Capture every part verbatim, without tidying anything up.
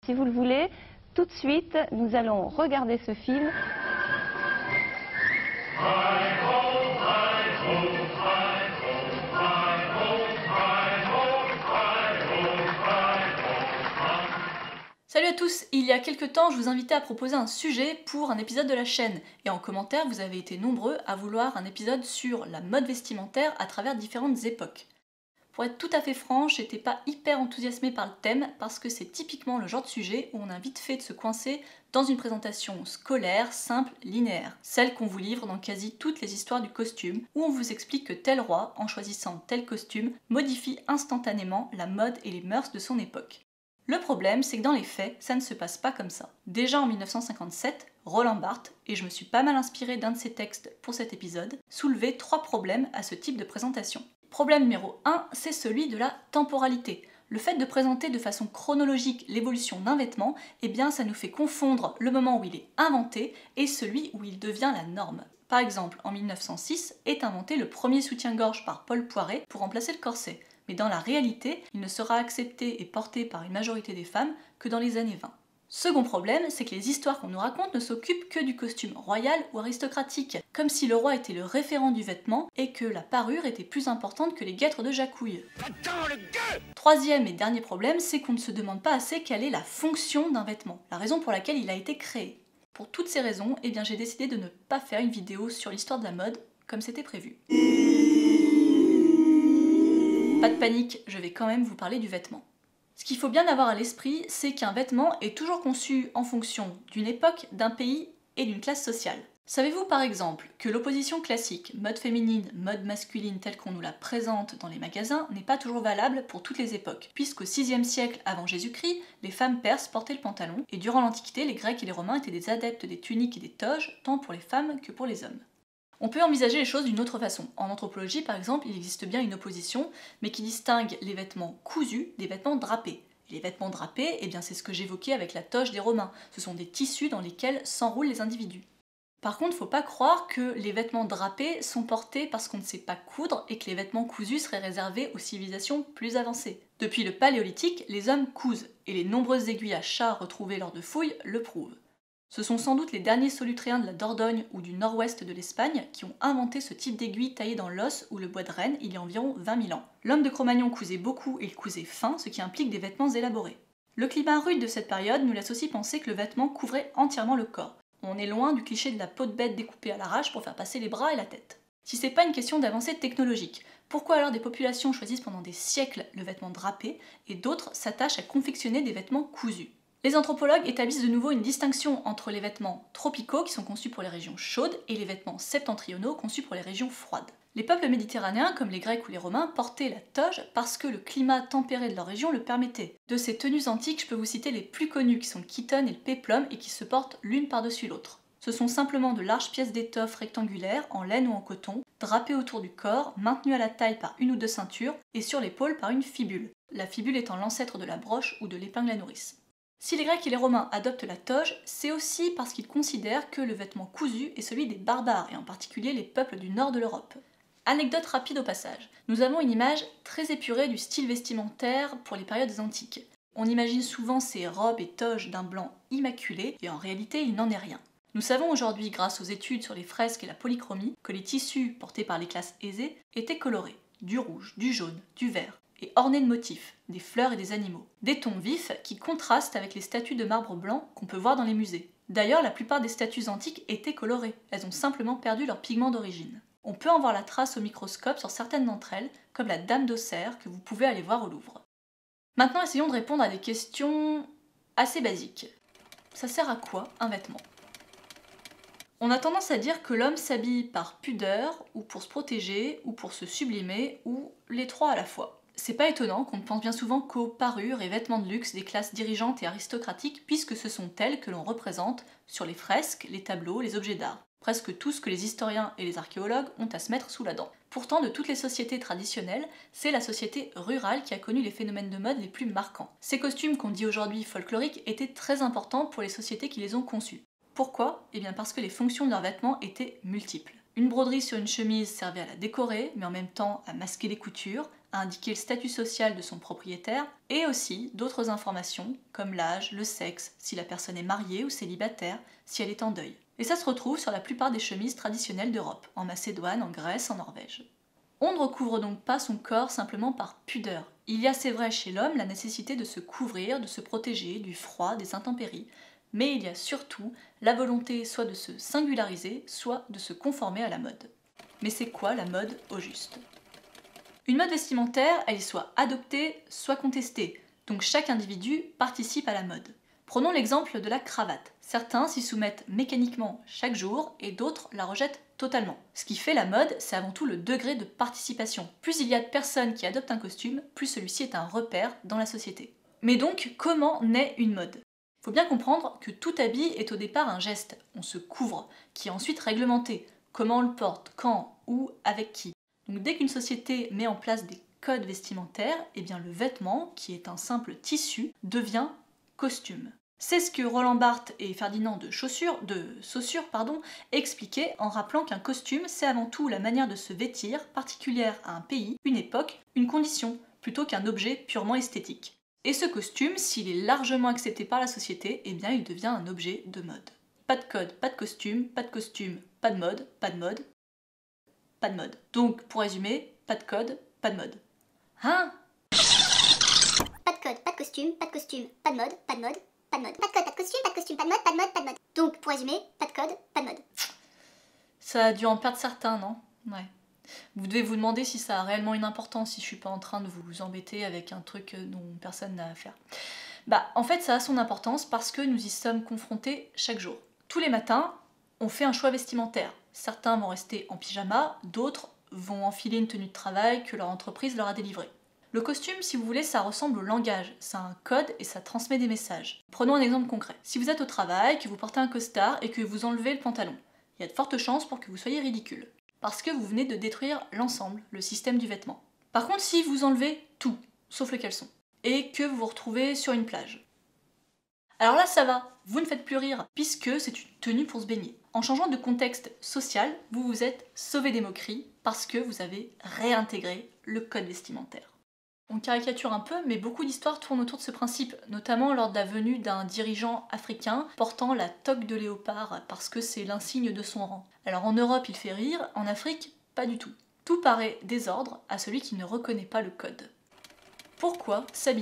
Si vous le voulez, tout de suite, nous allons regarder ce film. Salut à tous, il y a quelques temps je vous invitais à proposer un sujet pour un épisode de la chaîne et en commentaire vous avez été nombreux à vouloir un épisode sur la mode vestimentaire à travers différentes époques. Pour être tout à fait franche, j'étais pas hyper enthousiasmée par le thème parce que c'est typiquement le genre de sujet où on a vite fait de se coincer dans une présentation scolaire, simple, linéaire, celle qu'on vous livre dans quasi toutes les histoires du costume, où on vous explique que tel roi, en choisissant tel costume, modifie instantanément la mode et les mœurs de son époque. Le problème, c'est que dans les faits, ça ne se passe pas comme ça. Déjà en mille neuf cent cinquante-sept, Roland Barthes, et je me suis pas mal inspirée d'un de ses textes pour cet épisode, soulevait trois problèmes à ce type de présentation. Problème numéro un, c'est celui de la temporalité. Le fait de présenter de façon chronologique l'évolution d'un vêtement, eh bien ça nous fait confondre le moment où il est inventé et celui où il devient la norme. Par exemple, en mille neuf cent six est inventé le premier soutien-gorge par Paul Poiret pour remplacer le corset. Mais dans la réalité, il ne sera accepté et porté par une majorité des femmes que dans les années vingt. Second problème, c'est que les histoires qu'on nous raconte ne s'occupent que du costume royal ou aristocratique, comme si le roi était le référent du vêtement et que la parure était plus importante que les guêtres de Jacouille. Attends, le gueux ! Troisième et dernier problème, c'est qu'on ne se demande pas assez quelle est la fonction d'un vêtement, la raison pour laquelle il a été créé. Pour toutes ces raisons, eh bien, j'ai décidé de ne pas faire une vidéo sur l'histoire de la mode comme c'était prévu. Pas de panique, je vais quand même vous parler du vêtement. Ce qu'il faut bien avoir à l'esprit, c'est qu'un vêtement est toujours conçu en fonction d'une époque, d'un pays et d'une classe sociale. Savez-vous par exemple que l'opposition classique mode féminine, mode masculine telle qu'on nous la présente dans les magasins n'est pas toujours valable pour toutes les époques, puisqu'au sixième siècle avant Jésus-Christ, les femmes perses portaient le pantalon, et durant l'Antiquité, les Grecs et les Romains étaient des adeptes des tuniques et des toges, tant pour les femmes que pour les hommes. On peut envisager les choses d'une autre façon. En anthropologie, par exemple, il existe bien une opposition, mais qui distingue les vêtements cousus des vêtements drapés. Et les vêtements drapés, eh bien c'est ce que j'évoquais avec la toge des Romains. Ce sont des tissus dans lesquels s'enroulent les individus. Par contre, faut pas croire que les vêtements drapés sont portés parce qu'on ne sait pas coudre et que les vêtements cousus seraient réservés aux civilisations plus avancées. Depuis le Paléolithique, les hommes cousent, et les nombreuses aiguilles à chat retrouvées lors de fouilles le prouvent. Ce sont sans doute les derniers solutréens de la Dordogne ou du nord-ouest de l'Espagne qui ont inventé ce type d'aiguille taillée dans l'os ou le bois de renne il y a environ vingt mille ans. L'homme de Cro-Magnon cousait beaucoup et il cousait fin, ce qui implique des vêtements élaborés. Le climat rude de cette période nous laisse aussi penser que le vêtement couvrait entièrement le corps. On est loin du cliché de la peau de bête découpée à l'arrache pour faire passer les bras et la tête. Si c'est pas une question d'avancée technologique, pourquoi alors des populations choisissent pendant des siècles le vêtement drapé et d'autres s'attachent à confectionner des vêtements cousus ? Les anthropologues établissent de nouveau une distinction entre les vêtements tropicaux qui sont conçus pour les régions chaudes et les vêtements septentrionaux conçus pour les régions froides. Les peuples méditerranéens, comme les Grecs ou les Romains, portaient la toge parce que le climat tempéré de leur région le permettait. De ces tenues antiques, je peux vous citer les plus connues qui sont le chiton et le péplum et qui se portent l'une par-dessus l'autre. Ce sont simplement de larges pièces d'étoffe rectangulaires, en laine ou en coton, drapées autour du corps, maintenues à la taille par une ou deux ceintures et sur l'épaule par une fibule, la fibule étant l'ancêtre de la broche ou de l'épingle à nourrice. Si les Grecs et les Romains adoptent la toge, c'est aussi parce qu'ils considèrent que le vêtement cousu est celui des barbares, et en particulier les peuples du nord de l'Europe. Anecdote rapide au passage. Nous avons une image très épurée du style vestimentaire pour les périodes antiques. On imagine souvent ces robes et toges d'un blanc immaculé, et en réalité il n'en est rien. Nous savons aujourd'hui, grâce aux études sur les fresques et la polychromie, que les tissus portés par les classes aisées étaient colorés, du rouge, du jaune, du vert, et ornés de motifs, des fleurs et des animaux. Des tons vifs qui contrastent avec les statues de marbre blanc qu'on peut voir dans les musées. D'ailleurs, la plupart des statues antiques étaient colorées, elles ont simplement perdu leur pigment d'origine. On peut en voir la trace au microscope sur certaines d'entre elles, comme la Dame d'Auxerre que vous pouvez aller voir au Louvre. Maintenant, essayons de répondre à des questions assez basiques. Ça sert à quoi un vêtement ? On a tendance à dire que l'homme s'habille par pudeur, ou pour se protéger, ou pour se sublimer, ou les trois à la fois. C'est pas étonnant qu'on ne pense bien souvent qu'aux parures et vêtements de luxe des classes dirigeantes et aristocratiques, puisque ce sont elles que l'on représente sur les fresques, les tableaux, les objets d'art. Presque tout ce que les historiens et les archéologues ont à se mettre sous la dent. Pourtant, de toutes les sociétés traditionnelles, c'est la société rurale qui a connu les phénomènes de mode les plus marquants. Ces costumes qu'on dit aujourd'hui folkloriques étaient très importants pour les sociétés qui les ont conçus. Pourquoi ? Eh bien parce que les fonctions de leurs vêtements étaient multiples. Une broderie sur une chemise servait à la décorer, mais en même temps à masquer les coutures, à indiquer le statut social de son propriétaire, et aussi d'autres informations comme l'âge, le sexe, si la personne est mariée ou célibataire, si elle est en deuil. Et ça se retrouve sur la plupart des chemises traditionnelles d'Europe, en Macédoine, en Grèce, en Norvège. On ne recouvre donc pas son corps simplement par pudeur. Il y a, c'est vrai, chez l'homme la nécessité de se couvrir, de se protéger du froid, des intempéries, mais il y a surtout la volonté soit de se singulariser, soit de se conformer à la mode. Mais c'est quoi la mode au juste? Une mode vestimentaire, elle est soit adoptée, soit contestée, donc chaque individu participe à la mode. Prenons l'exemple de la cravate. Certains s'y soumettent mécaniquement chaque jour et d'autres la rejettent totalement. Ce qui fait la mode, c'est avant tout le degré de participation. Plus il y a de personnes qui adoptent un costume, plus celui-ci est un repère dans la société. Mais donc, comment naît une mode? Il faut bien comprendre que tout habit est au départ un geste, on se couvre, qui est ensuite réglementé. Comment on le porte, quand, où, avec qui. Donc dès qu'une société met en place des codes vestimentaires, eh bien le vêtement, qui est un simple tissu, devient costume. C'est ce que Roland Barthes et Ferdinand de, Chaussure, de Saussure pardon, expliquaient en rappelant qu'un costume, c'est avant tout la manière de se vêtir particulière à un pays, une époque, une condition, plutôt qu'un objet purement esthétique. Et ce costume, s'il est largement accepté par la société, eh bien il devient un objet de mode. Pas de code, pas de costume, pas de costume, pas de mode, pas de mode, pas de mode. Donc, pour résumer, pas de code, pas de mode. Hein? Pas de code, pas de costume, pas de costume, pas de mode, pas de mode, pas de mode. Pas de code, pas de costume, pas de costume, pas de mode, pas de mode, pas de mode. Donc, pour résumer, pas de code, pas de mode. Ça a dû en perdre certains, non? Ouais. Vous devez vous demander si ça a réellement une importance, si je suis pas en train de vous embêter avec un truc dont personne n'a à faire. Bah, en fait, ça a son importance parce que nous y sommes confrontés chaque jour. Tous les matins, on fait un choix vestimentaire. Certains vont rester en pyjama, d'autres vont enfiler une tenue de travail que leur entreprise leur a délivrée. Le costume, si vous voulez, ça ressemble au langage, ça a un code et ça transmet des messages. Prenons un exemple concret. Si vous êtes au travail, que vous portez un costard et que vous enlevez le pantalon, il y a de fortes chances pour que vous soyez ridicule. Parce que vous venez de détruire l'ensemble, le système du vêtement. Par contre, si vous enlevez tout, sauf le caleçon, et que vous vous retrouvez sur une plage, alors là, ça va, vous ne faites plus rire, puisque c'est une tenue pour se baigner. En changeant de contexte social, vous vous êtes sauvé des moqueries parce que vous avez réintégré le code vestimentaire. On caricature un peu, mais beaucoup d'histoires tournent autour de ce principe, notamment lors de la venue d'un dirigeant africain portant la toque de léopard parce que c'est l'insigne de son rang. Alors en Europe, il fait rire, en Afrique, pas du tout. Tout paraît désordre à celui qui ne reconnaît pas le code. Pourquoi s'habille-t-on ?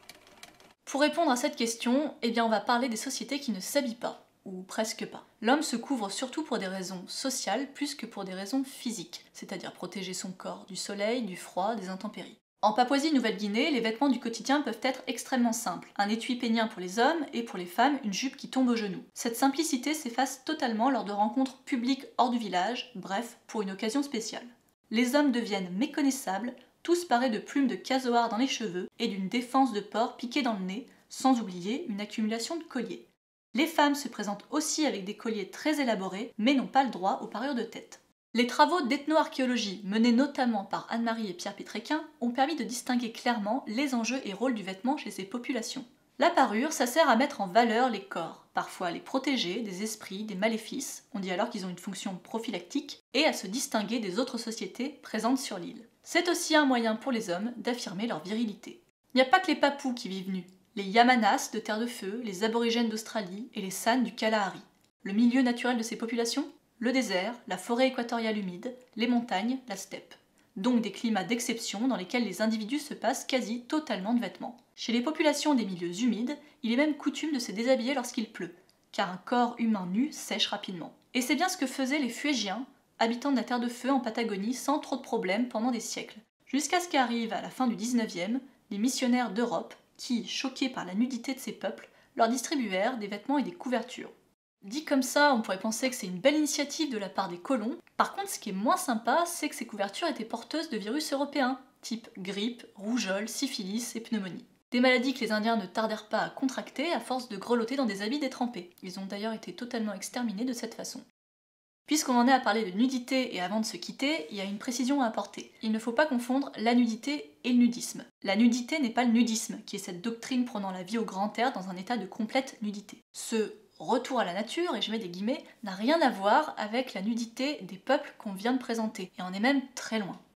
Pour répondre à cette question, eh bien on va parler des sociétés qui ne s'habillent pas, ou presque pas. L'homme se couvre surtout pour des raisons sociales plus que pour des raisons physiques, c'est-à-dire protéger son corps du soleil, du froid, des intempéries. En Papouasie-Nouvelle-Guinée, les vêtements du quotidien peuvent être extrêmement simples. Un étui pénien pour les hommes et pour les femmes, une jupe qui tombe aux genoux. Cette simplicité s'efface totalement lors de rencontres publiques hors du village, bref, pour une occasion spéciale. Les hommes deviennent méconnaissables, tous parés de plumes de casoar dans les cheveux et d'une défense de porc piquée dans le nez, sans oublier une accumulation de colliers. Les femmes se présentent aussi avec des colliers très élaborés, mais n'ont pas le droit aux parures de tête. Les travaux d'ethnoarchéologie, menés notamment par Anne-Marie et Pierre Pétréquin, ont permis de distinguer clairement les enjeux et rôles du vêtement chez ces populations. La parure, ça sert à mettre en valeur les corps, parfois à les protéger des esprits, des maléfices, on dit alors qu'ils ont une fonction prophylactique, et à se distinguer des autres sociétés présentes sur l'île. C'est aussi un moyen pour les hommes d'affirmer leur virilité. Il n'y a pas que les Papous qui vivent nus. Les Yamanas de Terre de Feu, les aborigènes d'Australie et les San du Kalahari. Le milieu naturel de ces populations ? Le désert, la forêt équatoriale humide, les montagnes, la steppe. Donc des climats d'exception dans lesquels les individus se passent quasi totalement de vêtements. Chez les populations des milieux humides, il est même coutume de se déshabiller lorsqu'il pleut, car un corps humain nu sèche rapidement. Et c'est bien ce que faisaient les Fuégiens, habitants de la Terre de Feu en Patagonie sans trop de problèmes pendant des siècles. Jusqu'à ce qu'arrivent à la fin du dix-neuvième, les missionnaires d'Europe qui, choqués par la nudité de ces peuples, leur distribuèrent des vêtements et des couvertures. Dit comme ça, on pourrait penser que c'est une belle initiative de la part des colons. Par contre, ce qui est moins sympa, c'est que ces couvertures étaient porteuses de virus européens, type grippe, rougeole, syphilis et pneumonie. Des maladies que les Indiens ne tardèrent pas à contracter à force de grelotter dans des habits détrempés. Ils ont d'ailleurs été totalement exterminés de cette façon. Puisqu'on en est à parler de nudité et avant de se quitter, il y a une précision à apporter. Il ne faut pas confondre la nudité et le nudisme. La nudité n'est pas le nudisme, qui est cette doctrine prenant la vie au grand air dans un état de complète nudité. Ce retour à la nature, et je mets des guillemets, n'a rien à voir avec la nudité des peuples qu'on vient de présenter, et on est même très loin.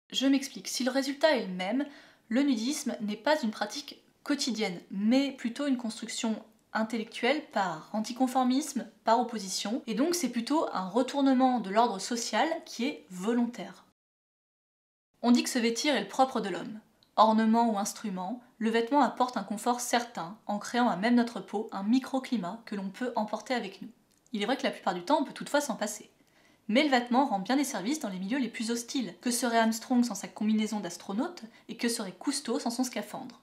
Je m'explique, si le résultat est le même, le nudisme n'est pas une pratique quotidienne, mais plutôt une construction intellectuelle par anticonformisme, par opposition, et donc c'est plutôt un retournement de l'ordre social qui est volontaire. On dit que se vêtir est le propre de l'homme. Ornement ou instrument, le vêtement apporte un confort certain en créant à même notre peau un microclimat que l'on peut emporter avec nous. Il est vrai que la plupart du temps on peut toutefois s'en passer. Mais le vêtement rend bien des services dans les milieux les plus hostiles. Que serait Armstrong sans sa combinaison d'astronaute et que serait Cousteau sans son scaphandre?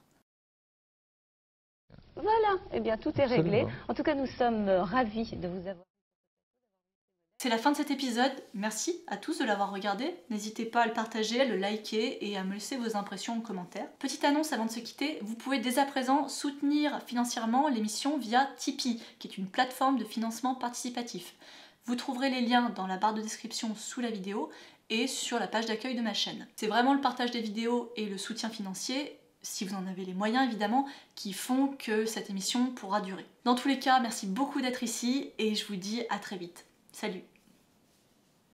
Voilà, eh bien tout est réglé. Absolument. En tout cas, nous sommes euh, ravis de vous avoir. C'est la fin de cet épisode, merci à tous de l'avoir regardé. N'hésitez pas à le partager, à le liker et à me laisser vos impressions en commentaire. Petite annonce avant de se quitter, vous pouvez dès à présent soutenir financièrement l'émission via Tipeee, qui est une plateforme de financement participatif. Vous trouverez les liens dans la barre de description sous la vidéo et sur la page d'accueil de ma chaîne. C'est vraiment le partage des vidéos et le soutien financier, si vous en avez les moyens évidemment, qui font que cette émission pourra durer. Dans tous les cas, merci beaucoup d'être ici et je vous dis à très vite. Salut!